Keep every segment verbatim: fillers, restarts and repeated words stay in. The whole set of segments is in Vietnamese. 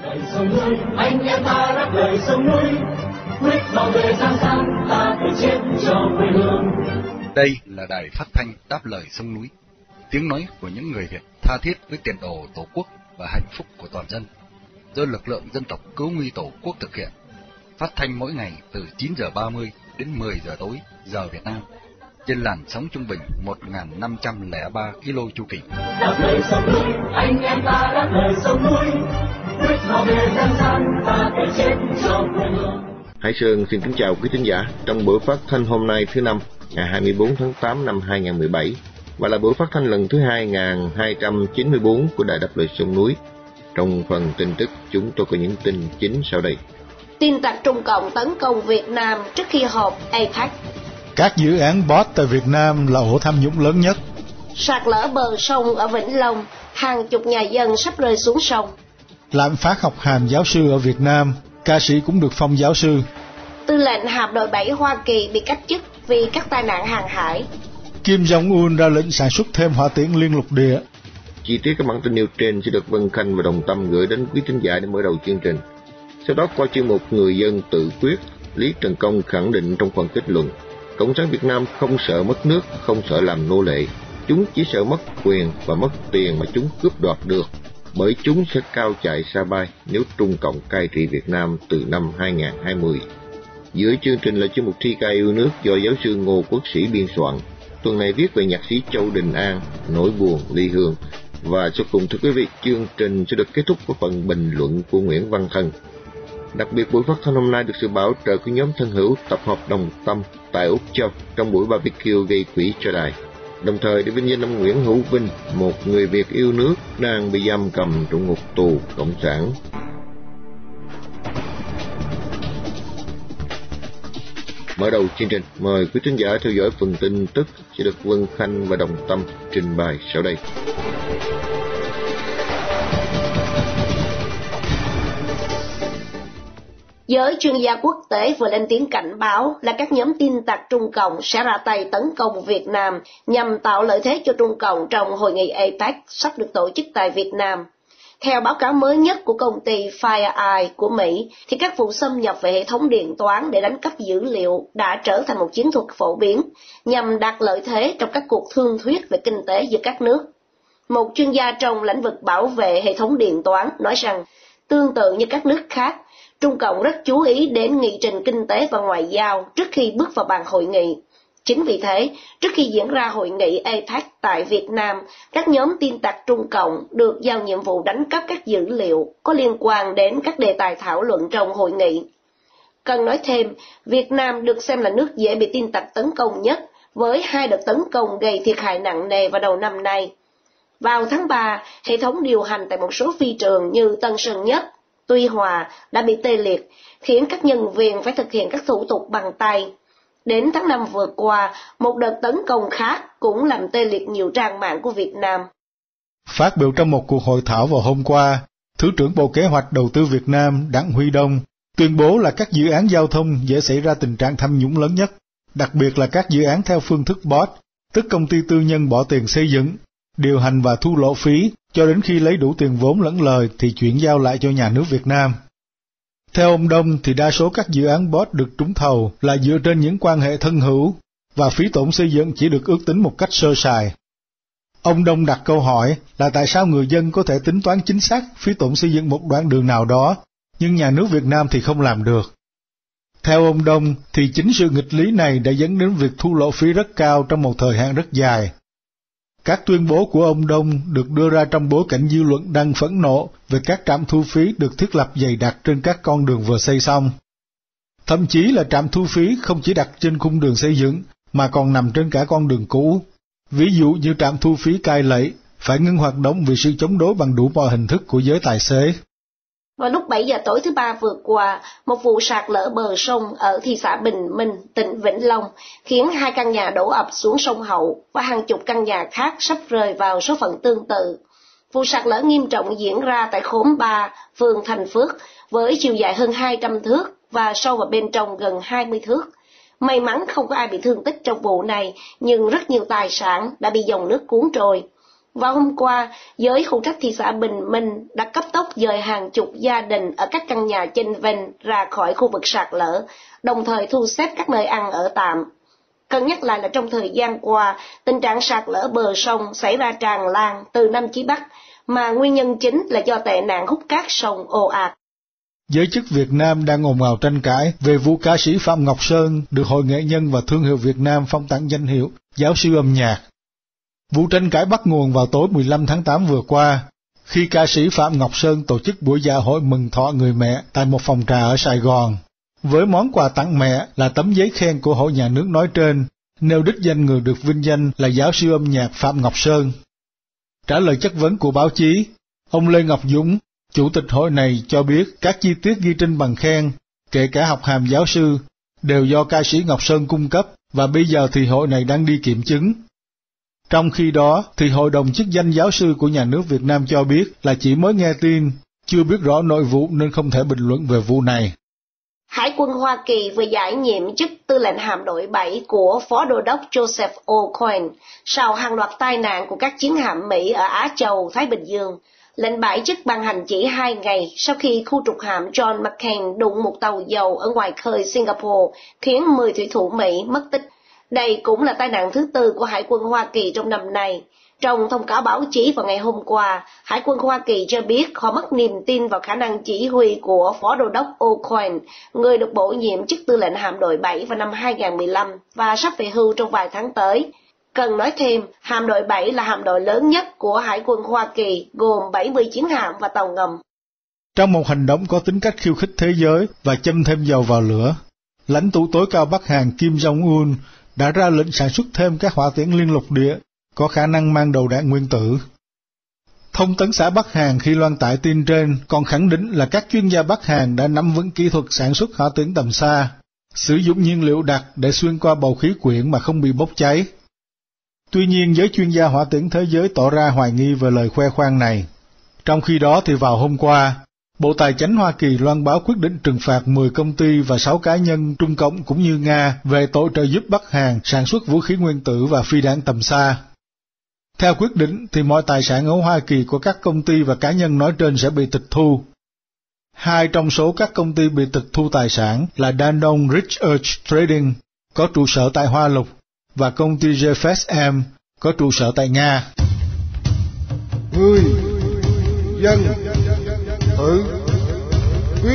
Đời sông núi, anh em ta đáp lời sông núi, quyết bảo vệ Giang San, ta phải chết cho quê hương. Đây là đài phát thanh Đáp lời sông núi, tiếng nói của những người Việt tha thiết với tiền đồ Tổ quốc và hạnh phúc của toàn dân, do lực lượng dân tộc cứu nguy Tổ quốc thực hiện. Phát thanh mỗi ngày từ chín giờ ba mươi đến mười giờ tối giờ Việt Nam, trên làn sóng trung bình một nghìn năm trăm lẻ ba ki lô chu kỳ. Đáp lời sông núi, anh em ta đáp lời sông núi, quyết bảo vệ Giang San, ta phải chết cho quê hương. Hải Sơn xin kính chào quý thính giả trong buổi phát thanh hôm nay thứ năm, ngày hai mươi bốn tháng tám năm hai nghìn không trăm mười bảy, và là buổi phát thanh lần thứ hai nghìn hai trăm chín mươi tư của Đài Đáp lời sông núi. Trong phần tin tức, chúng tôi có những tin chính sau đây. Tin tặc Trung Cộng tấn công Việt Nam trước khi họp a pếch. Các dự án bot tại Việt Nam là ổ tham nhũng lớn nhất. Sạt lở bờ sông ở Vĩnh Long, hàng chục nhà dân sắp rơi xuống sông. Lạm phát học hàm giáo sư ở Việt Nam, ca sĩ cũng được phong giáo sư. Tư lệnh hạm đội bảy Hoa Kỳ bị cách chức vì các tai nạn hàng hải. Kim Jong-un ra lệnh sản xuất thêm hỏa tiễn liên lục địa. Chi tiết các bản tin nêu trên sẽ được Vân Khanh và Đồng Tâm gửi đến quý thính giả để mở đầu chương trình. Sau đó qua chuyên mục Người dân tự quyết, Lý Trần Công khẳng định trong phần kết luận, Cộng sản Việt Nam không sợ mất nước, không sợ làm nô lệ. Chúng chỉ sợ mất quyền và mất tiền mà chúng cướp đoạt được, bởi chúng sẽ cao chạy xa bay nếu Trung Cộng cai trị Việt Nam từ năm hai nghìn không trăm hai mươi. Giữa chương trình là chuyên mục Thi ca yêu nước do giáo sư Ngô Quốc Sĩ biên soạn. Tuần này viết về nhạc sĩ Châu Đình An, Nỗi buồn ly hương. Và sau cùng thưa quý vị, chương trình sẽ được kết thúc với phần bình luận của Nguyễn Văn Thân. Đặc biệt buổi phát thanh hôm nay được sự bảo trợ của nhóm thân hữu tập hợp Đồng Tâm tại Úc Châu trong buổi barbecue gây quỹ cho đài. Đồng thời để vinh danh ông Nguyễn Hữu Vinh, một người Việt yêu nước đang bị giam cầm trong ngục tù cộng sản. Mở đầu chương trình, mời quý thính giả theo dõi phần tin tức sẽ được Vân Khanh và Đồng Tâm trình bày sau đây. Giới chuyên gia quốc tế vừa lên tiếng cảnh báo là các nhóm tin tặc Trung Cộng sẽ ra tay tấn công Việt Nam nhằm tạo lợi thế cho Trung Cộng trong hội nghị a pếch sắp được tổ chức tại Việt Nam. Theo báo cáo mới nhất của công ty FireEye của Mỹ, thì các vụ xâm nhập về hệ thống điện toán để đánh cắp dữ liệu đã trở thành một chiến thuật phổ biến nhằm đạt lợi thế trong các cuộc thương thuyết về kinh tế giữa các nước. Một chuyên gia trong lĩnh vực bảo vệ hệ thống điện toán nói rằng, tương tự như các nước khác, Trung Cộng rất chú ý đến nghị trình kinh tế và ngoại giao trước khi bước vào bàn hội nghị. Chính vì thế, trước khi diễn ra hội nghị a pếch tại Việt Nam, các nhóm tin tặc Trung Cộng được giao nhiệm vụ đánh cắp các dữ liệu có liên quan đến các đề tài thảo luận trong hội nghị. Cần nói thêm, Việt Nam được xem là nước dễ bị tin tặc tấn công nhất, với hai đợt tấn công gây thiệt hại nặng nề vào đầu năm nay. Vào tháng ba, hệ thống điều hành tại một số phi trường như Tân Sơn Nhất, Tuy Hòa đã bị tê liệt, khiến các nhân viên phải thực hiện các thủ tục bằng tay. Đến tháng năm vừa qua, một đợt tấn công khác cũng làm tê liệt nhiều trang mạng của Việt Nam. Phát biểu trong một cuộc hội thảo vào hôm qua, Thứ trưởng Bộ Kế hoạch Đầu tư Việt Nam Đặng Huy Đông tuyên bố là các dự án giao thông dễ xảy ra tình trạng tham nhũng lớn nhất, đặc biệt là các dự án theo phương thức bot, tức công ty tư nhân bỏ tiền xây dựng, điều hành và thu lỗ phí, cho đến khi lấy đủ tiền vốn lẫn lời thì chuyển giao lại cho nhà nước Việt Nam. Theo ông Đông thì đa số các dự án bot được trúng thầu là dựa trên những quan hệ thân hữu, và phí tổn xây dựng chỉ được ước tính một cách sơ sài. Ông Đông đặt câu hỏi là tại sao người dân có thể tính toán chính xác phí tổn xây dựng một đoạn đường nào đó, nhưng nhà nước Việt Nam thì không làm được. Theo ông Đông thì chính sự nghịch lý này đã dẫn đến việc thu lỗ phí rất cao trong một thời hạn rất dài. Các tuyên bố của ông Đông được đưa ra trong bối cảnh dư luận đang phẫn nộ về các trạm thu phí được thiết lập dày đặc trên các con đường vừa xây xong. Thậm chí là trạm thu phí không chỉ đặt trên khung đường xây dựng, mà còn nằm trên cả con đường cũ. Ví dụ như trạm thu phí Cai Lậy phải ngưng hoạt động vì sự chống đối bằng đủ mọi hình thức của giới tài xế. Vào lúc bảy giờ tối thứ ba vừa qua, một vụ sạt lở bờ sông ở thị xã Bình Minh, tỉnh Vĩnh Long, khiến hai căn nhà đổ ập xuống sông Hậu và hàng chục căn nhà khác sắp rơi vào số phận tương tự. Vụ sạt lở nghiêm trọng diễn ra tại khóm ba, phường Thành Phước, với chiều dài hơn hai trăm thước và sâu vào bên trong gần hai mươi thước. May mắn không có ai bị thương tích trong vụ này, nhưng rất nhiều tài sản đã bị dòng nước cuốn trôi. Vào hôm qua, giới phụ trách thị xã Bình Minh đã cấp tốc dời hàng chục gia đình ở các căn nhà chênh vênh ra khỏi khu vực sạt lở, đồng thời thu xếp các nơi ăn ở tạm. Cần nhắc lại là trong thời gian qua, tình trạng sạt lở bờ sông xảy ra tràn lan từ Nam chí Bắc, mà nguyên nhân chính là do tệ nạn hút cát sông ồ ạt. Giới chức Việt Nam đang ồn ào tranh cãi về vụ ca sĩ Phạm Ngọc Sơn được Hội Nghệ nhân và Thương hiệu Việt Nam phong tặng danh hiệu giáo sư âm nhạc. Vụ tranh cãi bắt nguồn vào tối mười lăm tháng tám vừa qua, khi ca sĩ Phạm Ngọc Sơn tổ chức buổi dạ hội mừng thọ người mẹ tại một phòng trà ở Sài Gòn. Với món quà tặng mẹ là tấm giấy khen của Hội Nhà nước nói trên, nêu đích danh người được vinh danh là giáo sư âm nhạc Phạm Ngọc Sơn. Trả lời chất vấn của báo chí, ông Lê Ngọc Dũng, chủ tịch hội này cho biết các chi tiết ghi trên bằng khen, kể cả học hàm giáo sư, đều do ca sĩ Ngọc Sơn cung cấp và bây giờ thì hội này đang đi kiểm chứng. Trong khi đó thì Hội đồng chức danh giáo sư của Nhà nước Việt Nam cho biết là chỉ mới nghe tin, chưa biết rõ nội vụ nên không thể bình luận về vụ này. Hải quân Hoa Kỳ vừa giải nhiệm chức tư lệnh hạm đội bảy của Phó Đô đốc Joseph O'Coin sau hàng loạt tai nạn của các chiến hạm Mỹ ở Á Châu, Thái Bình Dương. Lệnh bãi chức ban hành chỉ hai ngày sau khi khu trục hạm John McCain đụng một tàu dầu ở ngoài khơi Singapore, khiến mười thủy thủ Mỹ mất tích. Đây cũng là tai nạn thứ tư của Hải quân Hoa Kỳ trong năm nay. Trong thông cáo báo chí vào ngày hôm qua, Hải quân Hoa Kỳ cho biết họ mất niềm tin vào khả năng chỉ huy của Phó Đô đốc O'Coin, người được bổ nhiệm chức tư lệnh hạm đội bảy vào năm hai không một lăm và sắp về hưu trong vài tháng tới. Cần nói thêm, hạm đội bảy là hạm đội lớn nhất của Hải quân Hoa Kỳ, gồm bảy mươi chiến hạm và tàu ngầm. Trong một hành động có tính cách khiêu khích thế giới và châm thêm dầu vào lửa, lãnh tụ tối cao Bắc Hàn Kim Jong-un đã ra lệnh sản xuất thêm các hỏa tiễn liên lục địa có khả năng mang đầu đạn nguyên tử. Thông tấn xã Bắc Hàn khi loan tải tin trên còn khẳng định là các chuyên gia Bắc Hàn đã nắm vững kỹ thuật sản xuất hỏa tiễn tầm xa, sử dụng nhiên liệu đặc để xuyên qua bầu khí quyển mà không bị bốc cháy. Tuy nhiên, giới chuyên gia hỏa tiễn thế giới tỏ ra hoài nghi về lời khoe khoang này. Trong khi đó thì vào hôm qua, Bộ Tài chánh Hoa Kỳ loan báo quyết định trừng phạt mười công ty và sáu cá nhân Trung Cộng cũng như Nga về tội trợ giúp Bắc Hàn sản xuất vũ khí nguyên tử và phi đạn tầm xa. Theo quyết định thì mọi tài sản ở Hoa Kỳ của các công ty và cá nhân nói trên sẽ bị tịch thu. Hai trong số các công ty bị tịch thu tài sản là Dandong Research Trading, có trụ sở tại Hoa Lục, và công ty J F S M, có trụ sở tại Nga. Người dân tự quyết.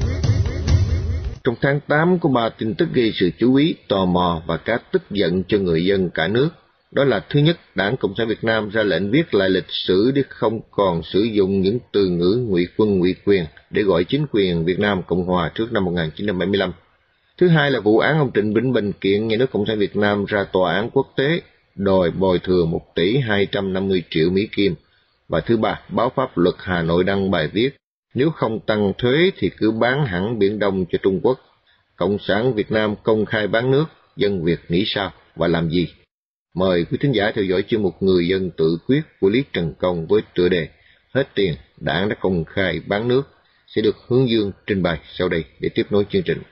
Trong tháng tám có ba tin tức gây sự chú ý, tò mò và cả tức giận cho người dân cả nước. Đó là thứ nhất, Đảng Cộng sản Việt Nam ra lệnh viết lại lịch sử để không còn sử dụng những từ ngữ ngụy quân ngụy quyền để gọi chính quyền Việt Nam Cộng Hòa trước năm một nghìn chín trăm bảy mươi lăm. Thứ hai là vụ án ông Trịnh Vĩnh Bình kiện Nhà nước Cộng sản Việt Nam ra tòa án quốc tế đòi bồi thường một tỷ hai trăm năm mươi triệu Mỹ Kim. Và thứ ba, báo Pháp Luật Hà Nội đăng bài viết nếu không tăng thuế thì cứ bán hẳn Biển Đông cho Trung Quốc. Cộng sản Việt Nam công khai bán nước, dân Việt nghĩ sao và làm gì? Mời quý thính giả theo dõi chuyên mục Người dân tự quyết của Lý Trần Công với tựa đề Hết tiền, Đảng đã công khai bán nước, sẽ được Hướng Dương trình bày sau đây để tiếp nối chương trình.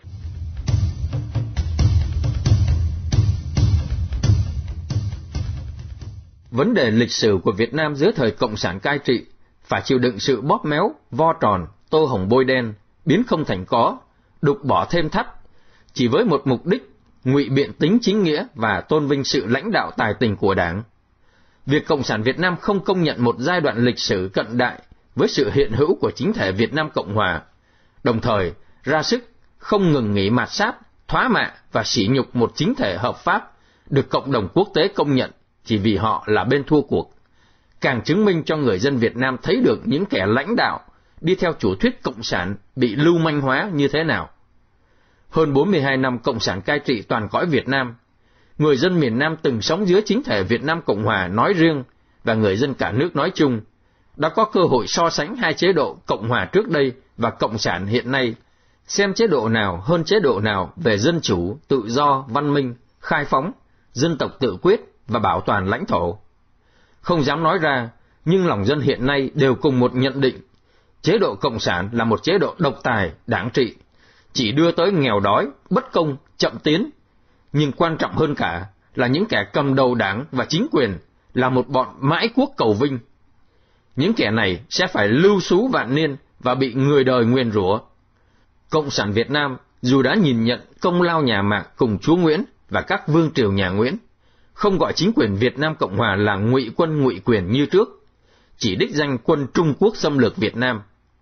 Vấn đề lịch sử của Việt Nam dưới thời Cộng sản cai trị phải chịu đựng sự bóp méo, vo tròn, tô hồng bôi đen, biến không thành có, đục bỏ thêm thắt, chỉ với một mục đích ngụy biện tính chính nghĩa và tôn vinh sự lãnh đạo tài tình của Đảng. Việc Cộng sản Việt Nam không công nhận một giai đoạn lịch sử cận đại với sự hiện hữu của chính thể Việt Nam Cộng Hòa, đồng thời ra sức không ngừng nghỉ mạt sát, thoá mạ và sỉ nhục một chính thể hợp pháp được cộng đồng quốc tế công nhận chỉ vì họ là bên thua cuộc, càng chứng minh cho người dân Việt Nam thấy được những kẻ lãnh đạo đi theo chủ thuyết cộng sản bị lưu manh hóa như thế nào. Hơn bốn mươi hai năm Cộng sản cai trị toàn cõi Việt Nam, người dân miền Nam từng sống dưới chính thể Việt Nam Cộng Hòa nói riêng và người dân cả nước nói chung đã có cơ hội so sánh hai chế độ Cộng Hòa trước đây và Cộng sản hiện nay, xem chế độ nào hơn chế độ nào về dân chủ, tự do, văn minh, khai phóng, dân tộc tự quyết và bảo toàn lãnh thổ. Không dám nói ra, nhưng lòng dân hiện nay đều cùng một nhận định, chế độ Cộng sản là một chế độ độc tài, đảng trị, chỉ đưa tới nghèo đói, bất công, chậm tiến, nhưng quan trọng hơn cả là những kẻ cầm đầu đảng và chính quyền là một bọn mãi quốc cầu vinh. Những kẻ này sẽ phải lưu xú vạn niên và bị người đời nguyền rủa. Cộng sản Việt Nam dù đã nhìn nhận công lao nhà Mạc cùng chúa Nguyễn và các vương triều nhà Nguyễn, không gọi chính quyền Việt Nam Cộng Hòa là ngụy quân ngụy quyền như trước, chỉ đích danh quân Trung Quốc xâm lược Việt Nam,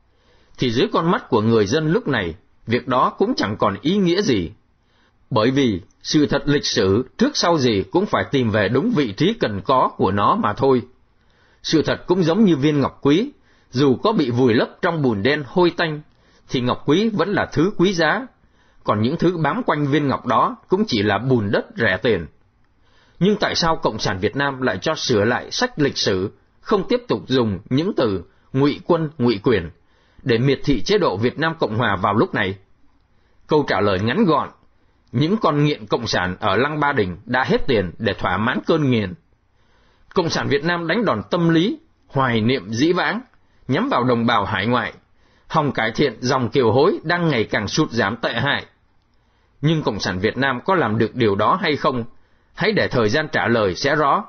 thì dưới con mắt của người dân lúc này, việc đó cũng chẳng còn ý nghĩa gì. Bởi vì sự thật lịch sử trước sau gì cũng phải tìm về đúng vị trí cần có của nó mà thôi. Sự thật cũng giống như viên ngọc quý, dù có bị vùi lấp trong bùn đen hôi tanh, thì ngọc quý vẫn là thứ quý giá, còn những thứ bám quanh viên ngọc đó cũng chỉ là bùn đất rẻ tiền. Nhưng tại sao Cộng sản Việt Nam lại cho sửa lại sách lịch sử, không tiếp tục dùng những từ ngụy quân ngụy quyền để miệt thị chế độ Việt Nam Cộng Hòa vào lúc này? Câu trả lời ngắn gọn: những con nghiện cộng sản ở Lăng Ba Đình đã hết tiền để thỏa mãn cơn nghiện. Cộng sản Việt Nam đánh đòn tâm lý, hoài niệm dĩ vãng, nhắm vào đồng bào hải ngoại, hòng cải thiện dòng kiều hối đang ngày càng sụt giảm tệ hại. Nhưng Cộng sản Việt Nam có làm được điều đó hay không? Hãy để thời gian trả lời sẽ rõ.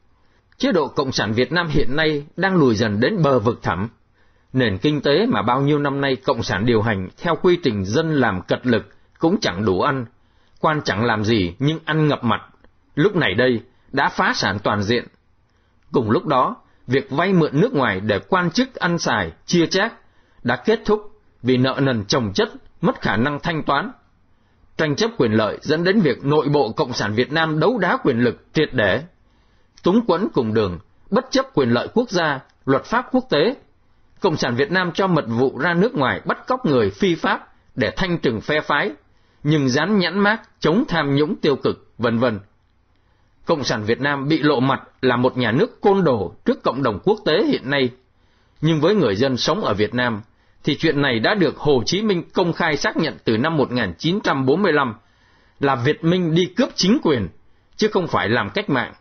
Chế độ Cộng sản Việt Nam hiện nay đang lùi dần đến bờ vực thẳm. Nền kinh tế mà bao nhiêu năm nay Cộng sản điều hành theo quy trình dân làm cật lực cũng chẳng đủ ăn, quan chẳng làm gì nhưng ăn ngập mặt, lúc này đây đã phá sản toàn diện. Cùng lúc đó, việc vay mượn nước ngoài để quan chức ăn xài, chia chác đã kết thúc vì nợ nần chồng chất, mất khả năng thanh toán. Tranh chấp quyền lợi dẫn đến việc nội bộ Cộng sản Việt Nam đấu đá quyền lực triệt để. Túng quẫn cùng đường, bất chấp quyền lợi quốc gia, luật pháp quốc tế, Cộng sản Việt Nam cho mật vụ ra nước ngoài bắt cóc người phi pháp để thanh trừng phe phái, nhưng dán nhãn mác chống tham nhũng tiêu cực, vân vân. Cộng sản Việt Nam bị lộ mặt là một nhà nước côn đồ trước cộng đồng quốc tế hiện nay. Nhưng với người dân sống ở Việt Nam, thì chuyện này đã được Hồ Chí Minh công khai xác nhận từ năm một nghìn chín trăm bốn mươi lăm, là Việt Minh đi cướp chính quyền, chứ không phải làm cách mạng.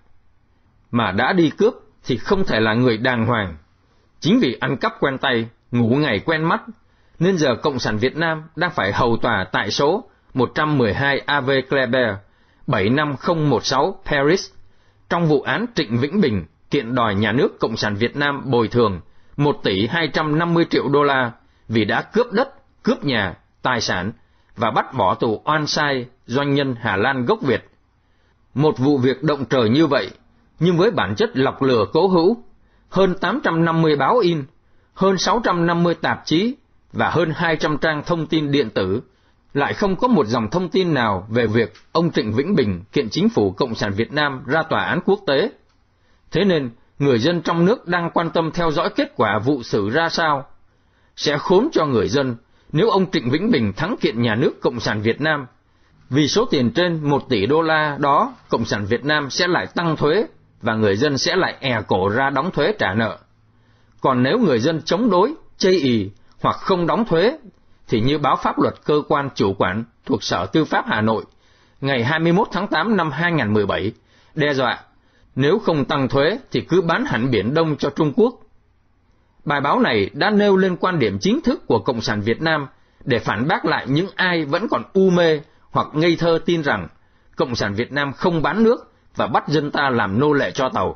Mà đã đi cướp thì không thể là người đàng hoàng. Chính vì ăn cắp quen tay, ngủ ngày quen mắt, nên giờ Cộng sản Việt Nam đang phải hầu tòa tại số một trăm mười hai A V Kléber, bảy năm không một sáu Paris, trong vụ án Trịnh Vĩnh Bình kiện đòi nhà nước Cộng sản Việt Nam bồi thường một tỷ hai trăm năm mươi triệu đô la vì đã cướp đất, cướp nhà, tài sản và bắt bỏ tù oan sai doanh nhân Hà Lan gốc Việt. Một vụ việc động trời như vậy, nhưng với bản chất lọc lừa cố hữu, hơn tám trăm năm mươi báo in, hơn sáu trăm năm mươi tạp chí và hơn hai trăm trang thông tin điện tử, lại không có một dòng thông tin nào về việc ông Trịnh Vĩnh Bình kiện chính phủ Cộng sản Việt Nam ra tòa án quốc tế. Thế nên, người dân trong nước đang quan tâm theo dõi kết quả vụ xử ra sao. Sẽ khốn cho người dân nếu ông Trịnh Vĩnh Bình thắng kiện nhà nước Cộng sản Việt Nam. Vì số tiền trên một tỷ đô la đó, Cộng sản Việt Nam sẽ lại tăng thuế và người dân sẽ lại è cổ ra đóng thuế trả nợ. Còn nếu người dân chống đối, chây ì hoặc không đóng thuế, thì như báo pháp luật cơ quan chủ quản thuộc Sở Tư pháp Hà Nội ngày hai mươi mốt tháng tám năm hai nghìn không trăm mười bảy đe dọa nếu không tăng thuế thì cứ bán hẳn Biển Đông cho Trung Quốc. Bài báo này đã nêu lên quan điểm chính thức của Cộng sản Việt Nam để phản bác lại những ai vẫn còn u mê hoặc ngây thơ tin rằng Cộng sản Việt Nam không bán nước và bắt dân ta làm nô lệ cho tàu.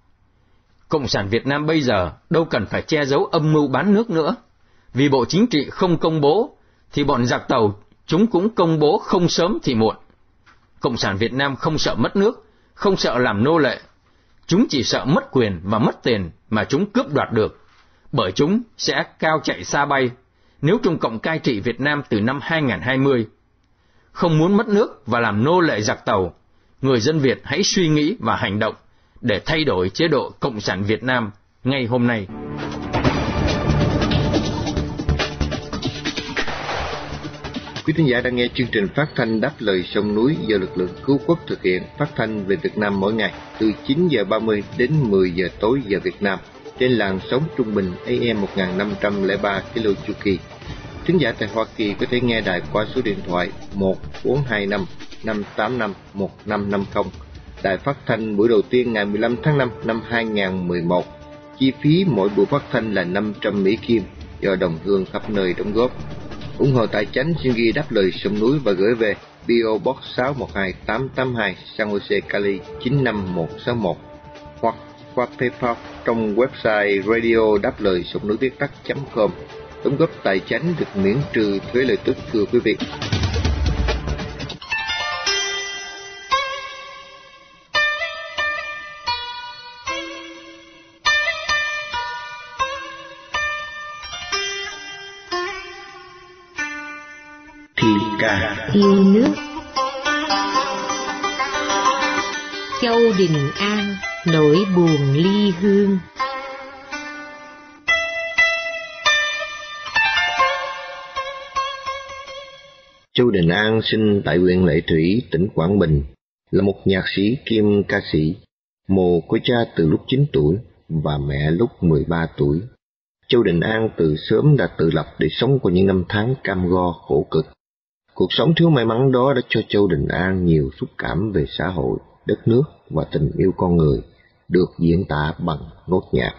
Cộng sản Việt Nam bây giờ đâu cần phải che giấu âm mưu bán nước nữa. Vì Bộ Chính trị không công bố, thì bọn giặc tàu chúng cũng công bố không sớm thì muộn. Cộng sản Việt Nam không sợ mất nước, không sợ làm nô lệ. Chúng chỉ sợ mất quyền và mất tiền mà chúng cướp đoạt được, bởi chúng sẽ cao chạy xa bay nếu Trung Cộng cai trị Việt Nam từ năm hai nghìn không trăm hai mươi. Không muốn mất nước và làm nô lệ giặc tàu, người dân Việt hãy suy nghĩ và hành động để thay đổi chế độ Cộng sản Việt Nam ngay hôm nay. Quý thính giả đang nghe chương trình phát thanh Đáp Lời Sông Núi do lực lượng cứu quốc thực hiện, phát thanh về Việt Nam mỗi ngày từ chín giờ ba mươi đến mười giờ tối giờ Việt Nam trên làn sóng trung bình A M một nghìn năm trăm lẻ ba ki lô chu kỳ. Thính giả tại Hoa Kỳ có thể nghe đài qua số điện thoại một bốn hai năm năm tám năm một năm năm không. Đài phát thanh buổi đầu tiên ngày mười lăm tháng năm năm hai nghìn không trăm mười một. Chi phí mỗi buổi phát thanh là năm trăm Mỹ Kim do đồng hương khắp nơi đóng góp. Ủng hộ tài chánh xin ghi Đáp Lời Sông Núi và gửi về P O Box sáu một hai tám tám hai San Jose, Cali chín năm một sáu một hoặc qua PayPal trong website radio đáp lời sông núi viết tắt chấm com. Đóng góp tài chánh được miễn trừ thuế lợi tức, thưa quý vị. Thi ca yêu nước. Châu Đình An nỗi buồn ly hương. Châu Đình An sinh tại huyện Lệ Thủy, tỉnh Quảng Bình, là một nhạc sĩ kiêm ca sĩ. Mồ của cha từ lúc chín tuổi và mẹ lúc mười ba tuổi. Châu Đình An từ sớm đã tự lập để sống qua những năm tháng cam go khổ cực. Cuộc sống thiếu may mắn đó đã cho Châu Đình An nhiều xúc cảm về xã hội, đất nước và tình yêu con người, được diễn tả bằng nốt nhạc.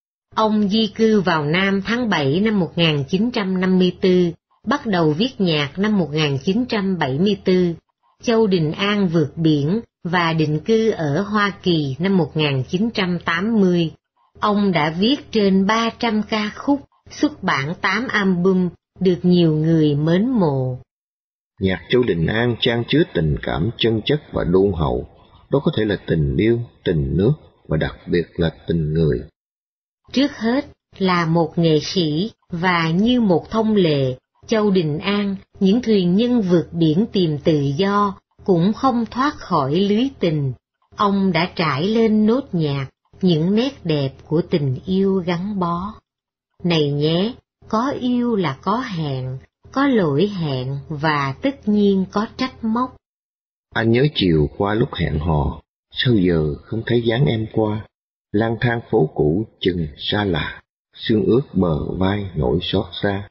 Ông di cư vào Nam tháng bảy năm một nghìn chín trăm năm mươi tư, bắt đầu viết nhạc năm một nghìn chín trăm bảy mươi tư. Châu Đình An vượt biển và định cư ở Hoa Kỳ năm một nghìn chín trăm tám mươi. Ông đã viết trên ba trăm ca khúc, xuất bản tám album, được nhiều người mến mộ. Nhạc Châu Đình An chan chứa tình cảm chân chất và đôn hậu, đó có thể là tình yêu, tình nước và đặc biệt là tình người. Trước hết là một nghệ sĩ và như một thông lệ, Châu Đình An, những thuyền nhân vượt biển tìm tự do, cũng không thoát khỏi lưới tình. Ông đã trải lên nốt nhạc những nét đẹp của tình yêu gắn bó. Này nhé, có yêu là có hẹn, có lỗi hẹn và tất nhiên có trách móc. Anh nhớ chiều qua lúc hẹn hò, sao giờ không thấy dáng em qua, lang thang phố cũ chừng xa lạ, xương ướt bờ vai nỗi xót xa.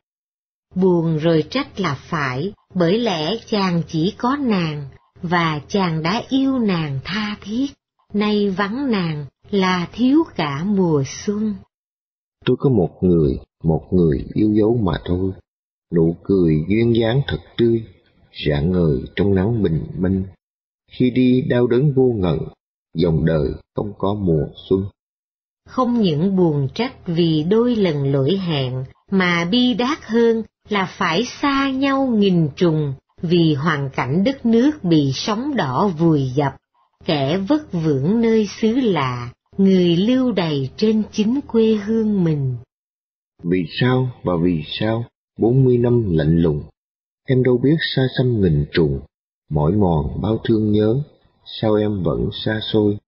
Buồn rồi trách là phải, bởi lẽ chàng chỉ có nàng, và chàng đã yêu nàng tha thiết, nay vắng nàng là thiếu cả mùa xuân. Tôi có một người, một người yêu dấu mà thôi, nụ cười duyên dáng thật tươi, rạng ngời trong nắng bình minh. Khi đi đau đớn vô ngần, dòng đời không có mùa xuân. Không những buồn trách vì đôi lần lỗi hẹn, mà bi đát hơn là phải xa nhau nghìn trùng, vì hoàn cảnh đất nước bị sóng đỏ vùi dập, kẻ vất vưởng nơi xứ lạ, người lưu đày trên chính quê hương mình. Vì sao và vì sao bốn mươi năm lạnh lùng, em đâu biết xa xăm nghìn trùng, mỏi mòn bao thương nhớ, sao em vẫn xa xôi.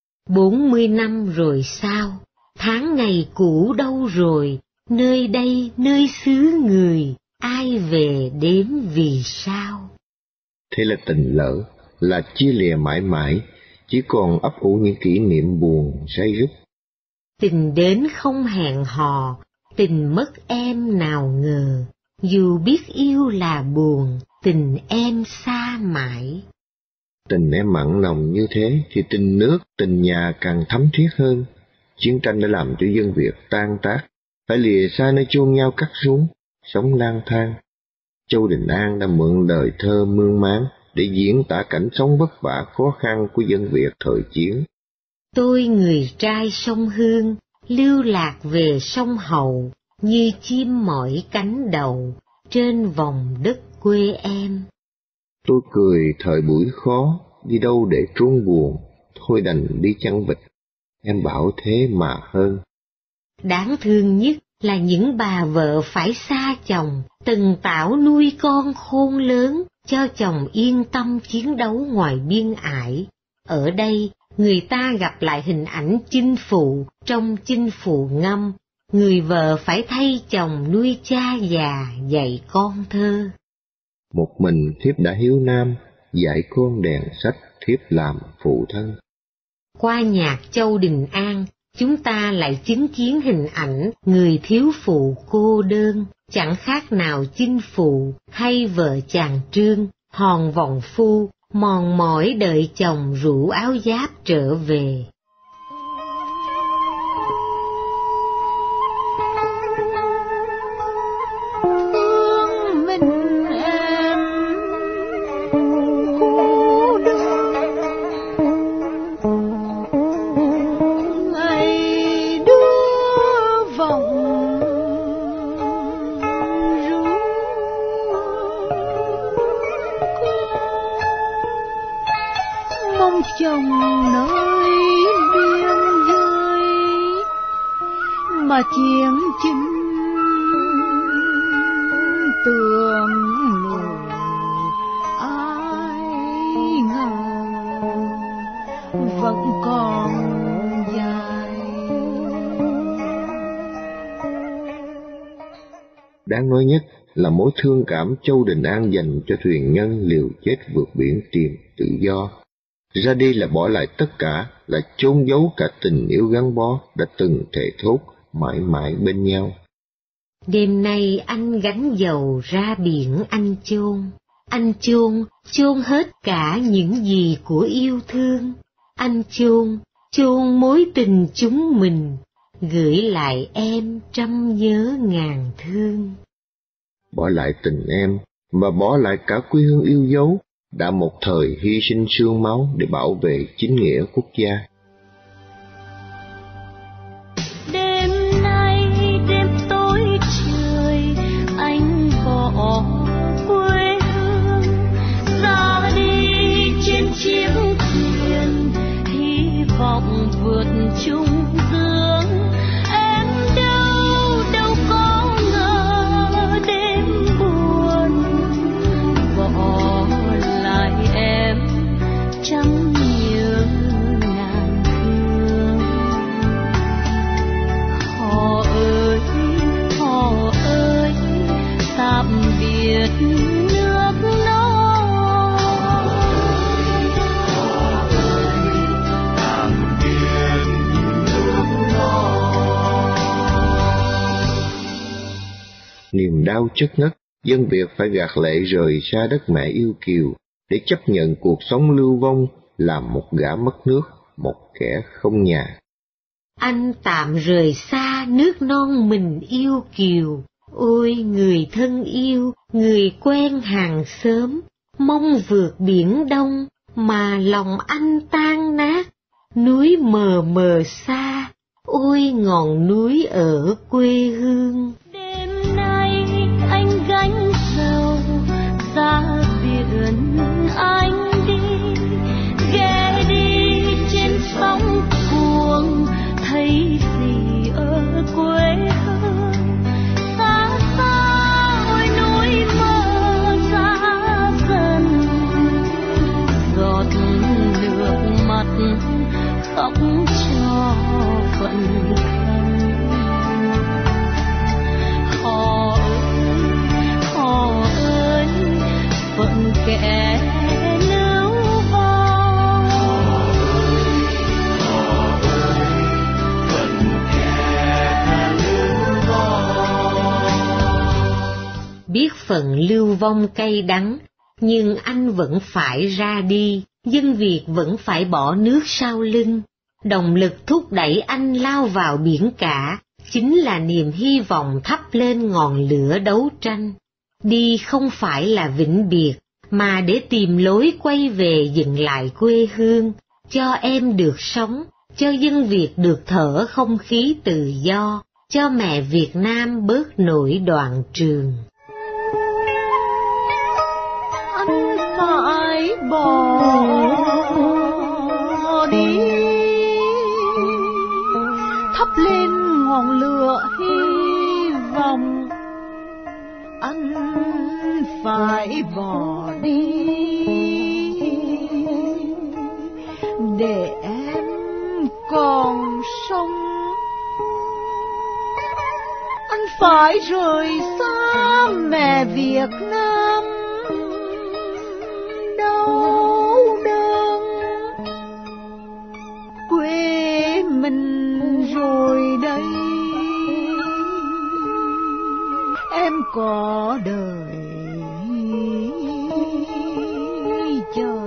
Bốn mươi năm rồi sao, tháng ngày cũ đâu rồi, nơi đây nơi xứ người, ai về đếm vì sao. Thế là tình lỡ, là chia lìa mãi mãi, chỉ còn ấp ủ những kỷ niệm buồn say rứt. Tình đến không hẹn hò, tình mất em nào ngờ, dù biết yêu là buồn, tình em xa mãi. Tình em mặn nồng như thế thì tình nước, tình nhà càng thấm thiết hơn. Chiến tranh đã làm cho dân Việt tan tác, phải lìa xa nơi chôn nhau cắt rốn, sống lang thang. Châu Đình An đã mượn đời thơ mương máng để diễn tả cảnh sống vất vả khó khăn của dân Việt thời chiến. Tôi người trai sông Hương, lưu lạc về sông Hậu, như chim mỏi cánh đầu, trên vòng đất quê em. Tôi cười thời buổi khó, đi đâu để trốn buồn, thôi đành đi chăn vịt, em bảo thế mà hơn. Đáng thương nhất là những bà vợ phải xa chồng, từng tảo nuôi con khôn lớn, cho chồng yên tâm chiến đấu ngoài biên ải. Ở đây, người ta gặp lại hình ảnh chinh phụ trong chinh phụ ngâm, người vợ phải thay chồng nuôi cha già dạy con thơ. Một mình thiếp đã hiếu nam, dạy con đèn sách thiếp làm phụ thân. Qua nhạc Châu Đình An, chúng ta lại chứng kiến hình ảnh người thiếu phụ cô đơn, chẳng khác nào chinh phụ hay vợ chàng Trương, hòn vọng phu, mòn mỏi đợi chồng rủ áo giáp trở về. dòng nơi biên giới mà chiến chính tường lùi ai ngờ vẫn còn dài. Đáng nói nhất là mối thương cảm Châu Đình An dành cho thuyền nhân liều chết vượt biển tìm tự do. Ra đi là bỏ lại tất cả, là chôn giấu cả tình yêu gắn bó đã từng thề thốt mãi mãi bên nhau. Đêm nay anh gánh dầu ra biển anh chôn, anh chôn, chôn hết cả những gì của yêu thương. Anh chôn, chôn mối tình chúng mình, gửi lại em trăm nhớ ngàn thương. Bỏ lại tình em, và bỏ lại cả quê hương yêu dấu, đã một thời hy sinh xương máu để bảo vệ chính nghĩa quốc gia. Đêm nay đêm tối trời, anh bỏ quê hương ra đi trên chiếc thuyền, hy vọng vượt chung dương. Em đâu đâu có ngờ đêm buồn bỏ lại em trăm nhớ ngàn thương. Họ ơi, họ ơi, tạm biệt nước non. Họ ơi, tạm biệt nước non. Niềm đau chất ngất, dân Việt phải gạt lệ rời xa đất mẹ yêu kiều để chấp nhận cuộc sống lưu vong, làm một gã mất nước, một kẻ không nhà. Anh tạm rời xa nước non mình yêu kiều, ôi người thân yêu, người quen hàng xóm, mong vượt biển đông mà lòng anh tan nát, núi mờ mờ xa, ôi ngọn núi ở quê hương. Đêm nay anh gánh dầu ra biển anh đi, ghé đi trên sóng cuồng, thấy gì ở quê hương. Xa xa ôi núi mơ xa dần, giọt nước mắt khóc cho phận thân. Họ ơi, họ ơi, phận kẻ lưu vong. Họ ơi, phận kẻ lưu vong. Biết phận lưu vong cay đắng, nhưng anh vẫn phải ra đi, dân Việt vẫn phải bỏ nước sau lưng. Động lực thúc đẩy anh lao vào biển cả, chính là niềm hy vọng thắp lên ngọn lửa đấu tranh. Đi không phải là vĩnh biệt, mà để tìm lối quay về dựng lại quê hương, cho em được sống, cho dân Việt được thở không khí tự do, cho mẹ Việt Nam bớt nỗi đoạn trường. Anh phải bỏ đi, thắp lên ngọn lửa hy vọng. Anh phải bỏ đi để em còn sống. Anh phải rời xa mẹ Việt Nam đau đớn, quê mình rồi đây em có đời chờ.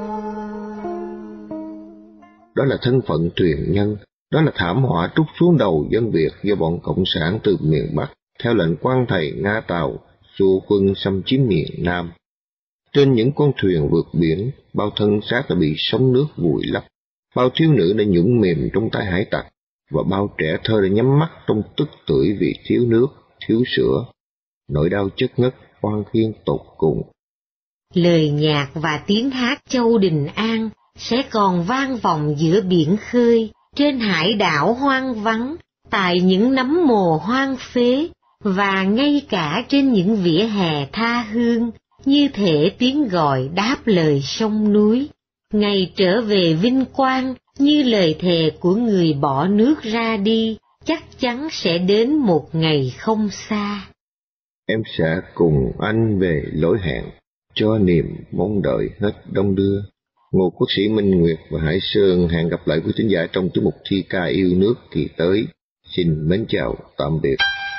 Đó là thân phận thuyền nhân, đó là thảm họa trút xuống đầu dân Việt do bọn Cộng sản từ miền Bắc theo lệnh quan thầy Nga Tàu xua quân xâm chiếm miền Nam. Trên những con thuyền vượt biển, bao thân xác đã bị sóng nước vùi lấp, bao thiếu nữ đã nhũng mềm trong tay hải tặc, và bao trẻ thơ đã nhắm mắt trong tức tưởi vì thiếu nước, thiếu sữa. Nỗi đau chất ngất, oan khiên tột cùng. Lời nhạc và tiếng hát Châu Đình An sẽ còn vang vọng giữa biển khơi, trên hải đảo hoang vắng, tại những nấm mồ hoang phế, và ngay cả trên những vỉa hè tha hương, như thể tiếng gọi đáp lời sông núi. Ngày trở về vinh quang, như lời thề của người bỏ nước ra đi, chắc chắn sẽ đến một ngày không xa. Em sẽ cùng anh về lối hẹn, cho niềm mong đợi hết đông đưa. Ngô Quốc sĩ Minh Nguyệt và Hải Sơn hẹn gặp lại quý thính giả trong tiết mục thi ca yêu nước kỳ tới. Xin mến chào, tạm biệt.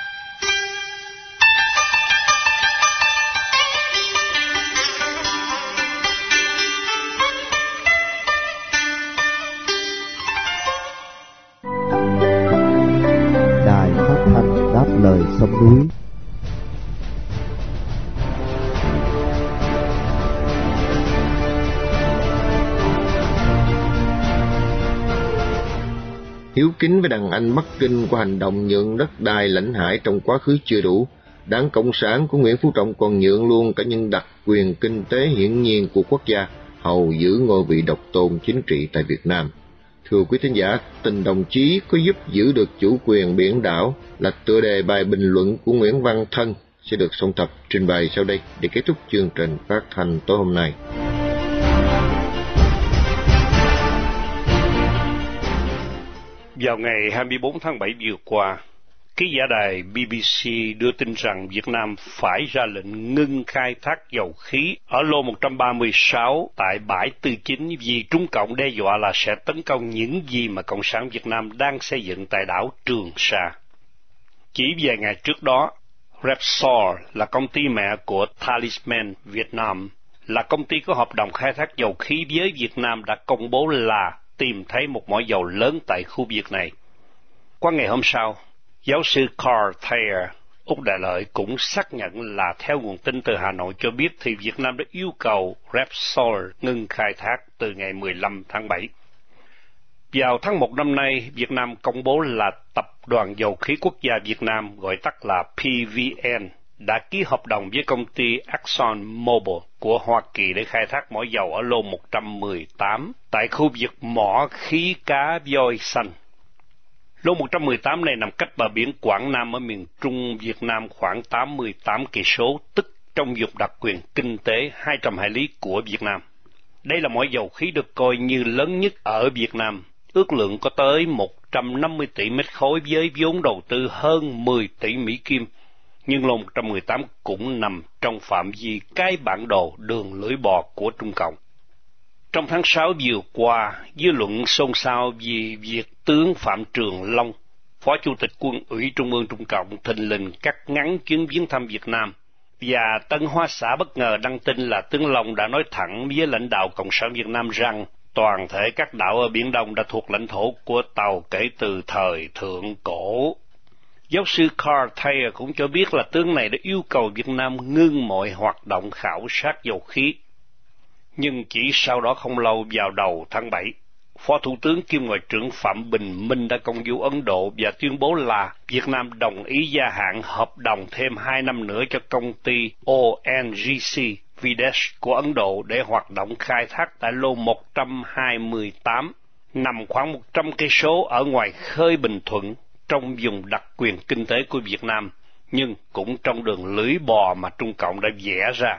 Đài phát thanh đáp lời sông núi. Hiếu kính với đàn anh Bắc Kinh qua hành động nhượng đất đai lãnh hải trong quá khứ chưa đủ, Đảng Cộng sản của Nguyễn Phú Trọng còn nhượng luôn cả những đặc quyền kinh tế hiển nhiên của quốc gia, hầu giữ ngôi vị độc tôn chính trị tại Việt Nam. Thưa quý thính giả, tình đồng chí có giúp giữ được chủ quyền biển đảo là tựa đề bài bình luận của Nguyễn Văn Thân sẽ được song tập trình bày sau đây để kết thúc chương trình phát thanh tối hôm nay. Vào ngày hai mươi bốn tháng bảy vừa qua, ký giả đài B B C đưa tin rằng Việt Nam phải ra lệnh ngưng khai thác dầu khí ở lô một trăm ba mươi sáu tại bãi Tư Chính vì Trung Cộng đe dọa là sẽ tấn công những gì mà Cộng sản Việt Nam đang xây dựng tại đảo Trường Sa. Chỉ vài ngày trước đó, Repsol là công ty mẹ của Talisman Việt Nam, là công ty có hợp đồng khai thác dầu khí với Việt Nam đã công bố là tìm thấy một mỏ dầu lớn tại khu vực này. Qua ngày hôm sau, giáo sư Carl Thayer, Úc Đại Lợi cũng xác nhận là theo nguồn tin từ Hà Nội cho biết thì Việt Nam đã yêu cầu Repsol ngừng khai thác từ ngày mười lăm tháng bảy. Vào tháng một năm nay, Việt Nam công bố là Tập đoàn Dầu khí Quốc gia Việt Nam, gọi tắt là P V N, đã ký hợp đồng với công ty Exxon Mobil của Hoa Kỳ để khai thác mỏ dầu ở lô một trăm mười tám tại khu vực mỏ khí cá voi xanh. Lô một trăm mười tám này nằm cách bờ biển Quảng Nam ở miền Trung Việt Nam khoảng tám mươi tám cây số, tức trong vùng đặc quyền kinh tế hai trăm hải lý của Việt Nam. Đây là mỏ dầu khí được coi như lớn nhất ở Việt Nam, ước lượng có tới một trăm năm mươi tỷ mét khối với vốn đầu tư hơn mười tỷ Mỹ Kim. Nhưng lô một trăm mười tám cũng nằm trong phạm vi cái bản đồ đường lưỡi bò của Trung Cộng. Trong tháng sáu vừa qua, dư luận xôn xao vì việc tướng Phạm Trường Long, Phó Chủ tịch Quân ủy Trung ương Trung Cộng, thình lình cắt ngắn chuyến viếng thăm Việt Nam, và Tân Hoa Xã bất ngờ đăng tin là tướng Long đã nói thẳng với lãnh đạo Cộng sản Việt Nam rằng toàn thể các đảo ở Biển Đông đã thuộc lãnh thổ của Tàu kể từ thời Thượng Cổ. Giáo sư Carl Thayer cũng cho biết là tướng này đã yêu cầu Việt Nam ngưng mọi hoạt động khảo sát dầu khí. Nhưng chỉ sau đó không lâu, vào đầu tháng bảy, Phó Thủ tướng kiêm Ngoại trưởng Phạm Bình Minh đã công du Ấn Độ và tuyên bố là Việt Nam đồng ý gia hạn hợp đồng thêm hai năm nữa cho công ty O N G C Videsh của Ấn Độ để hoạt động khai thác tại lô một trăm hai mươi tám, nằm khoảng một trăm cây số ở ngoài khơi Bình Thuận, trong vùng đặc quyền kinh tế của Việt Nam, nhưng cũng trong đường lưỡi bò mà Trung Cộng đã vẽ ra.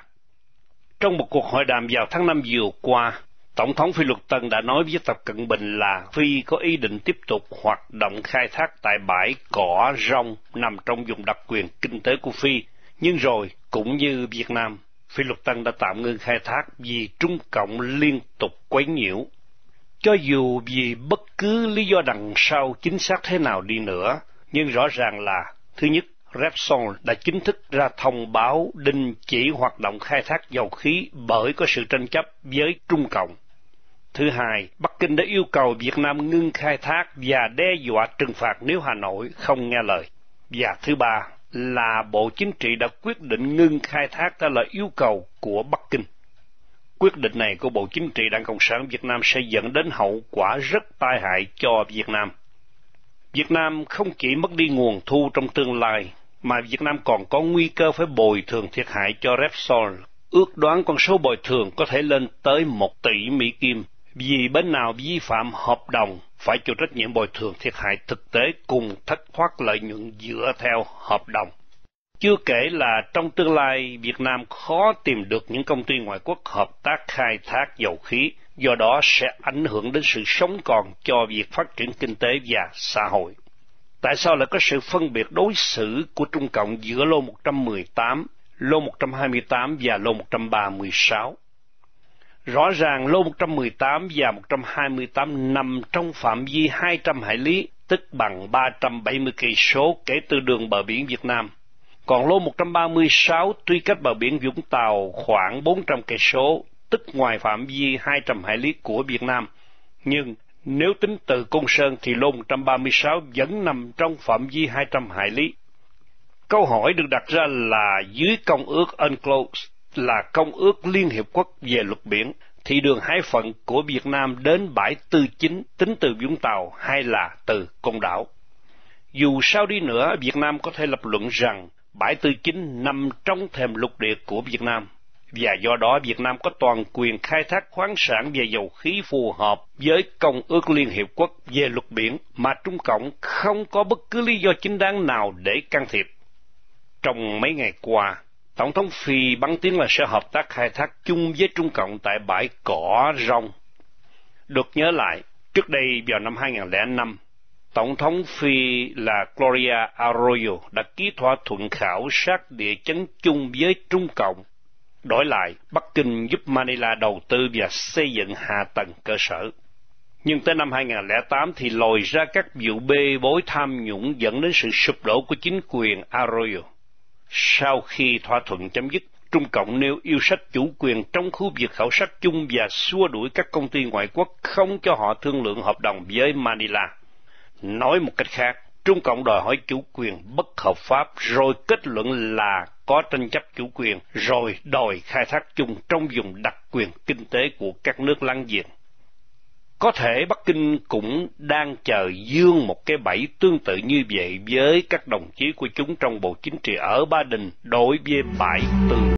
Trong một cuộc hội đàm vào tháng năm vừa qua, Tổng thống Phi Luật Tân đã nói với Tập Cận Bình là Phi có ý định tiếp tục hoạt động khai thác tại bãi cỏ rong nằm trong vùng đặc quyền kinh tế của Phi, nhưng rồi, cũng như Việt Nam, Phi Luật Tân đã tạm ngưng khai thác vì Trung Cộng liên tục quấy nhiễu. Cho dù vì bất cứ lý do đằng sau chính xác thế nào đi nữa, nhưng rõ ràng là, thứ nhất, Repsol đã chính thức ra thông báo đình chỉ hoạt động khai thác dầu khí bởi có sự tranh chấp với Trung Cộng. Thứ hai, Bắc Kinh đã yêu cầu Việt Nam ngưng khai thác và đe dọa trừng phạt nếu Hà Nội không nghe lời. Và thứ ba là Bộ Chính trị đã quyết định ngưng khai thác theo lời yêu cầu của Bắc Kinh. Quyết định này của Bộ Chính trị Đảng Cộng sản Việt Nam sẽ dẫn đến hậu quả rất tai hại cho Việt Nam. Việt Nam không chỉ mất đi nguồn thu trong tương lai, mà Việt Nam còn có nguy cơ phải bồi thường thiệt hại cho Repsol. Ước đoán con số bồi thường có thể lên tới một tỷ Mỹ Kim Vì bên nào vi phạm hợp đồng phải chịu trách nhiệm bồi thường thiệt hại thực tế cùng thất thoát lợi nhuận dựa theo hợp đồng. Chưa kể là trong tương lai, Việt Nam khó tìm được những công ty ngoại quốc hợp tác khai thác dầu khí, do đó sẽ ảnh hưởng đến sự sống còn cho việc phát triển kinh tế và xã hội. Tại sao lại có sự phân biệt đối xử của Trung Cộng giữa lô một trăm mười tám, lô một trăm hai mươi tám và lô một trăm ba mươi sáu? Rõ ràng lô một trăm mười tám và một trăm hai mươi tám nằm trong phạm vi hai trăm hải lý, tức bằng ba trăm bảy mươi cây số kể từ đường bờ biển Việt Nam. Còn lô một trăm ba mươi sáu tuy cách bờ biển Vũng Tàu khoảng bốn trăm cây số, tức ngoài phạm vi hai trăm hải lý của Việt Nam. Nhưng nếu tính từ Côn Sơn thì lô một trăm ba mươi sáu vẫn nằm trong phạm vi hai trăm hải lý. Câu hỏi được đặt ra là dưới Công ước UNCLOS, là Công ước Liên Hiệp Quốc về luật biển, thì đường hải phận của Việt Nam đến bãi Tư Chính tính từ Vũng Tàu hay là từ Côn Đảo? Dù sao đi nữa, Việt Nam có thể lập luận rằng bãi Tư Chính nằm trong thềm lục địa của Việt Nam, và do đó Việt Nam có toàn quyền khai thác khoáng sản và dầu khí phù hợp với Công ước Liên Hiệp Quốc về luật biển mà Trung Cộng không có bất cứ lý do chính đáng nào để can thiệp. Trong mấy ngày qua, Tổng thống Phi bắn tiếng là sẽ hợp tác khai thác chung với Trung Cộng tại bãi cỏ Rong. Được nhớ lại, trước đây vào năm hai nghìn không trăm lẻ năm, Tổng thống Phi là Gloria Arroyo đã ký thỏa thuận khảo sát địa chấn chung với Trung Cộng. Đổi lại, Bắc Kinh giúp Manila đầu tư và xây dựng hạ tầng cơ sở. Nhưng tới năm hai nghìn không trăm lẻ tám thì lòi ra các vụ bê bối tham nhũng dẫn đến sự sụp đổ của chính quyền Arroyo. Sau khi thỏa thuận chấm dứt, Trung Cộng nêu yêu sách chủ quyền trong khu vực khảo sát chung và xua đuổi các công ty ngoại quốc không cho họ thương lượng hợp đồng với Manila. Nói một cách khác, Trung Cộng đòi hỏi chủ quyền bất hợp pháp rồi kết luận là có tranh chấp chủ quyền rồi đòi khai thác chung trong vùng đặc quyền kinh tế của các nước láng giềng. Có thể Bắc Kinh cũng đang chờ dương một cái bẫy tương tự như vậy với các đồng chí của chúng trong Bộ Chính trị ở Ba Đình đối với bãi Từ